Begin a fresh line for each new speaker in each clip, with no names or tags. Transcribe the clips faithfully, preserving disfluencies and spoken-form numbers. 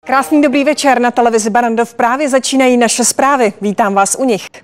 Krásný dobrý večer, na televizi Barrandov právě začínají naše zprávy. Vítám vás u nich.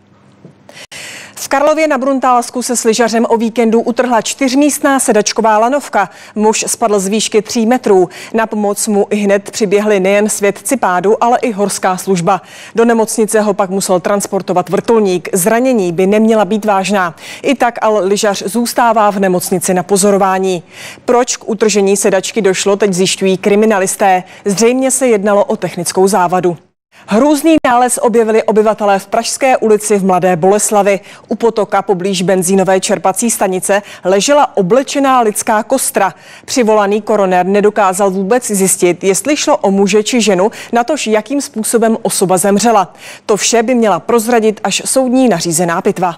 V Karlově na Bruntálsku se s lyžařem o víkendu utrhla čtyřmístná sedačková lanovka. Muž spadl z výšky tří metrů. Na pomoc mu ihned přiběhli nejen svědci pádu, ale i horská služba. Do nemocnice ho pak musel transportovat vrtulník. Zranění by neměla být vážná. I tak ale lyžař zůstává v nemocnici na pozorování. Proč k utržení sedačky došlo, teď zjišťují kriminalisté. Zřejmě se jednalo o technickou závadu. Hrůzný nález objevili obyvatelé v Pražské ulici v Mladé Boleslavi. U potoka poblíž benzínové čerpací stanice ležela oblečená lidská kostra. Přivolaný koroner nedokázal vůbec zjistit, jestli šlo o muže či ženu, natož jakým způsobem osoba zemřela. To vše by měla prozradit až soudní nařízená pitva.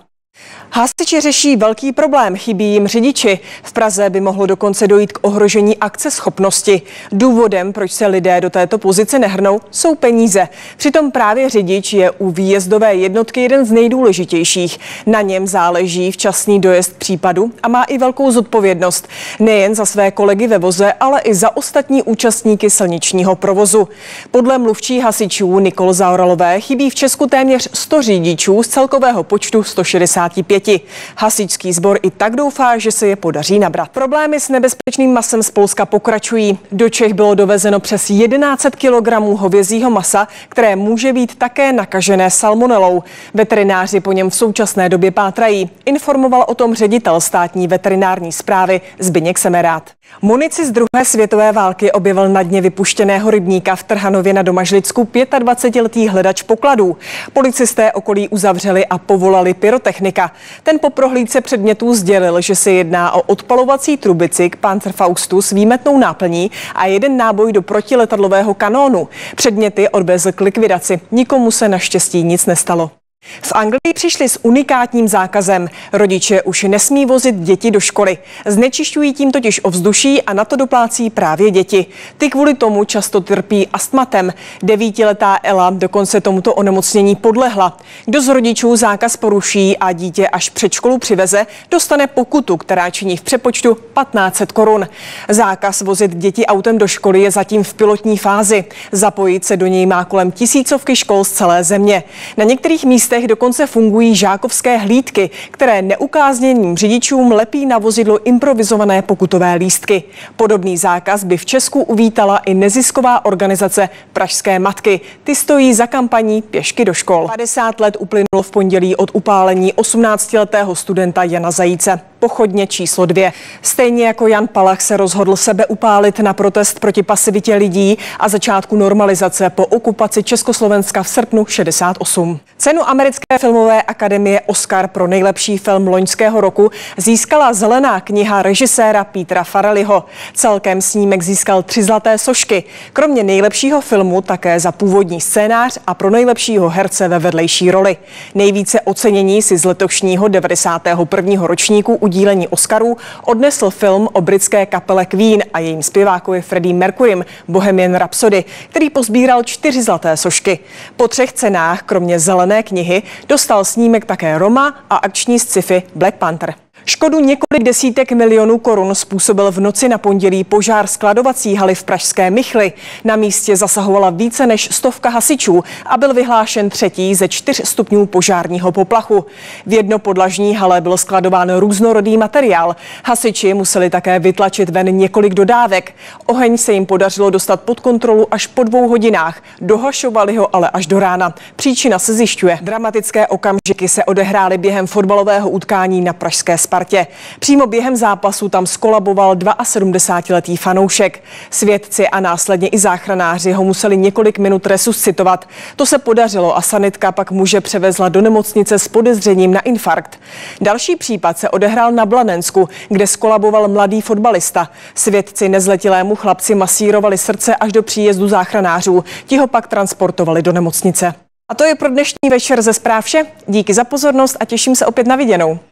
Hasiči řeší velký problém, chybí jim řidiči. V Praze by mohlo dokonce dojít k ohrožení akceschopnosti. Důvodem, proč se lidé do této pozice nehrnou, jsou peníze. Přitom právě řidič je u výjezdové jednotky jeden z nejdůležitějších. Na něm záleží včasný dojezd případu a má i velkou zodpovědnost. Nejen za své kolegy ve voze, ale i za ostatní účastníky silničního provozu. Podle mluvčí hasičů Nikol Zaoralové chybí v Česku téměř sto řidičů z celkového počtu sto šedesát pět. Hasičský sbor i tak doufá, že se je podaří nabrat. Problémy s nebezpečným masem z Polska pokračují. Do Čech bylo dovezeno přes tisíc sto kilogramů hovězího masa, které může být také nakažené salmonelou. Veterináři po něm v současné době pátrají. Informoval o tom ředitel státní veterinární správy Zbyněk Semerád. Munici z druhé světové války objevil na dně vypuštěného rybníka v Trhanově na Domažlicku dvacetiletý hledač pokladů. Policisté okolí uzavřeli a povolali pyrotechnika. Ten po prohlídce předmětů sdělil, že se jedná o odpalovací trubici k Panzerfaustu s výmetnou náplní a jeden náboj do protiletadlového kanónu. Předměty odvezl k likvidaci. Nikomu se naštěstí nic nestalo. V Anglii přišli s unikátním zákazem. Rodiče už nesmí vozit děti do školy. Znečišťují tím totiž ovzduší a na to doplácí právě děti. Ty kvůli tomu často trpí astmatem. Devítiletá Ela dokonce tomuto onemocnění podlehla. Kdo z rodičů zákaz poruší a dítě až před školu přiveze, dostane pokutu, která činí v přepočtu patnáct set korun. Zákaz vozit děti autem do školy je zatím v pilotní fázi. Zapojit se do něj má kolem tisícovky škol z celé země. Na některých místech dokonce fungují žákovské hlídky, které neukázněným řidičům lepí na vozidlo improvizované pokutové lístky. Podobný zákaz by v Česku uvítala i nezisková organizace Pražské matky. Ty stojí za kampaní Pěšky do škol. padesát let uplynulo v pondělí od upálení osmnáctiletého studenta Jana Zajíce. Pochodně číslo dvě. Stejně jako Jan Palach se rozhodl sebe upálit na protest proti pasivitě lidí a začátku normalizace po okupaci Československa v srpnu šedesát osm. Cenu Americké filmové akademie Oscar pro nejlepší film loňského roku získala Zelená kniha režiséra Petera Farrellyho. Celkem snímek získal tři zlaté sošky. Kromě nejlepšího filmu také za původní scénář a pro nejlepšího herce ve vedlejší roli. Nejvíce ocenění si z letošního devadesátého prvního ročníku udílení Oscarů odnesl film o britské kapele Queen a jejím zpěvákovi Freddie Mercurym Bohemian Rhapsody, který pozbíral čtyři zlaté sošky. Po třech cenách, kromě Zelené knihy, dostal snímek také Roma a akční sci-fi Black Panther. Škodu několik desítek milionů korun způsobil v noci na pondělí požár skladovací haly v pražské Michli. Na místě zasahovala více než stovka hasičů a byl vyhlášen třetí ze čtyř stupňů požárního poplachu. V jednopodlažní hale byl skladován různorodý materiál. Hasiči museli také vytlačit ven několik dodávek. Oheň se jim podařilo dostat pod kontrolu až po dvou hodinách. Dohašovali ho ale až do rána. Příčina se zjišťuje. Dramatické okamžiky se odehrály během fotbalového utkání na pražské Spartě. Přímo během zápasu tam skolaboval sedmdesátidvouletý fanoušek. Svědci a následně i záchranáři ho museli několik minut resuscitovat. To se podařilo a sanitka pak muže převezla do nemocnice s podezřením na infarkt. Další případ se odehrál na Blanensku, kde skolaboval mladý fotbalista. Svědci nezletilému chlapci masírovali srdce až do příjezdu záchranářů. Ti ho pak transportovali do nemocnice. A to je pro dnešní večer ze zpráv vše. Díky za pozornost a těším se opět na viděnou.